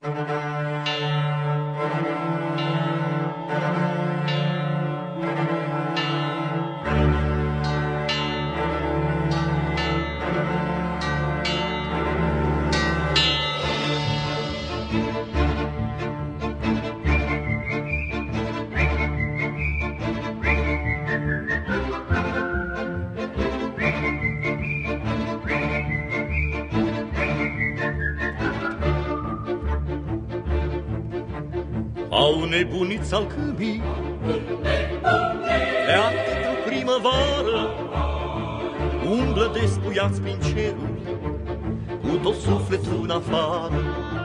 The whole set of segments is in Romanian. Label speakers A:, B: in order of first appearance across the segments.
A: Au nebunit salcâmii, pleacă într-o primăvară, umblă despuiați prin ceruri, cu tot sufletul în afară.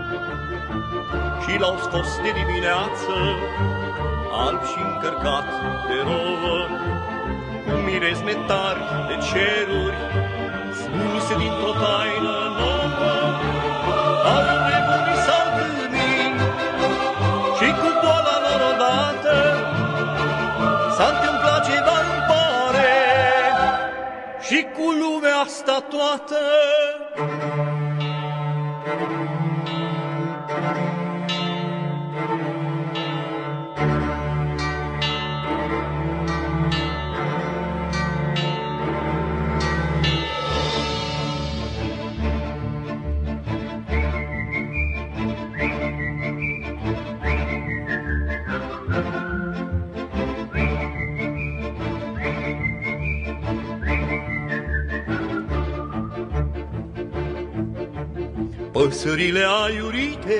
A: Și l-au scos de dimineață, alb și încărcat de rouă, cu mirezme tari de ceruri, smulse dintr-o taină nouă. Au nebunit salcâmii și cu boala lor odată s-a întâmplat ceva, îmi pare, și cu lumea asta toată. Păsările aiurite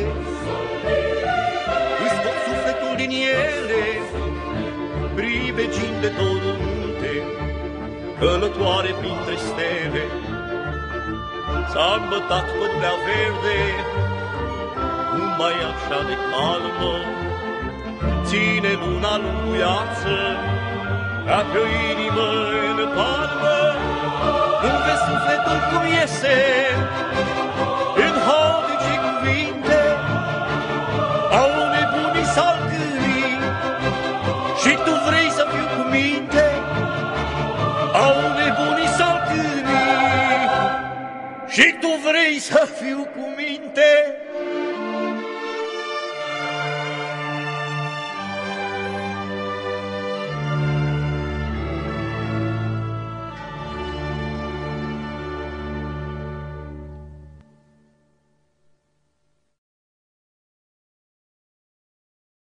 A: îți scot sufletul din ele, pribegind de tot munte, călătoare printre stele. S-a îmbătat pădurea verde, numai așa de calmă, ține luna lunguiață ca pe o inimă în palmă. Când vezi sufletul cum iese în hodice cuvinte, au nebunii salcâmii și tu vrei să fiu cu minte. Au nebunii salcâmii și tu vrei să fiu cu minte.